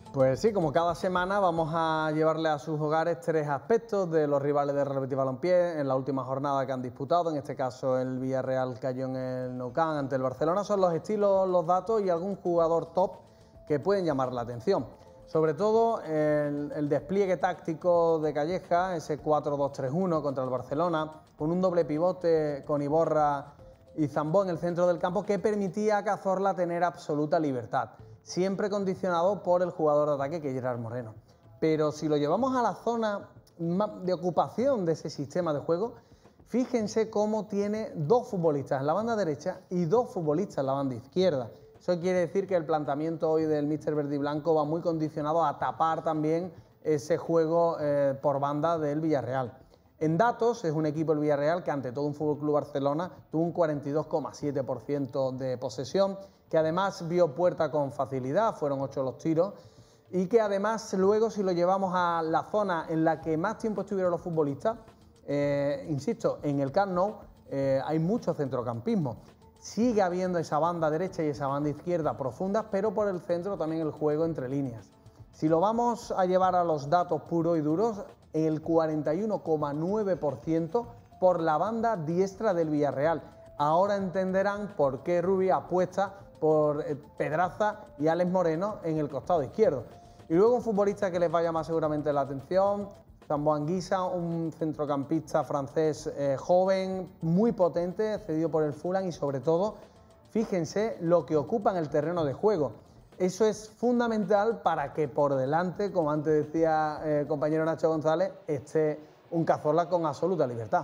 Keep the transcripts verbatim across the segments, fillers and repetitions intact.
Pues sí, como cada semana vamos a llevarle a sus hogares tres aspectos de los rivales del Real Betis Balompié en la última jornada que han disputado. En este caso el Villarreal cayó en el Nou Camp ante el Barcelona. Son los estilos, los datos y algún jugador top que pueden llamar la atención. Sobre todo el, el despliegue táctico de Calleja, ese cuatro dos tres uno contra el Barcelona, con un doble pivote con Iborra y Zambó en el centro del campo que permitía a Cazorla tener absoluta libertad, siempre condicionado por el jugador de ataque que es Gerard Moreno. Pero si lo llevamos a la zona de ocupación de ese sistema de juego, fíjense cómo tiene dos futbolistas en la banda derecha y dos futbolistas en la banda izquierda. Eso quiere decir que el planteamiento hoy del míster verde y blanco va muy condicionado a tapar también ese juego eh, por banda del Villarreal. En datos, es un equipo, el Villarreal, que ante todo un F C Barcelona tuvo un cuarenta y dos coma siete por ciento de posesión, que además vio puerta con facilidad, fueron ocho los tiros, y que además luego, si lo llevamos a la zona en la que más tiempo estuvieron los futbolistas, eh, insisto, en el Camp Nou eh, hay mucho centrocampismo. Sigue habiendo esa banda derecha y esa banda izquierda profundas, pero por el centro también el juego entre líneas. Si lo vamos a llevar a los datos puros y duros, el cuarenta y uno coma nueve por ciento por la banda diestra del Villarreal. Ahora entenderán por qué Rubi apuesta por Pedraza y Alex Moreno en el costado izquierdo. Y luego un futbolista que les va a llamar seguramente la atención, Zambo Anguissa, un centrocampista francés eh, joven, muy potente, cedido por el Fulham y sobre todo, fíjense lo que ocupa en el terreno de juego. Eso es fundamental para que por delante, como antes decía el eh, compañero Nacho González, esté un Cazorla con absoluta libertad.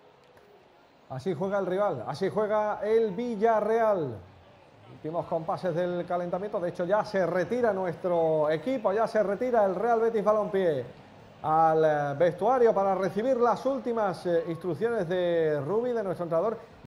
Así juega el rival, así juega el Villarreal. Últimos compases del calentamiento, de hecho ya se retira nuestro equipo, ya se retira el Real Betis Balompié al vestuario para recibir las últimas instrucciones de Rubi, de nuestro entrenador.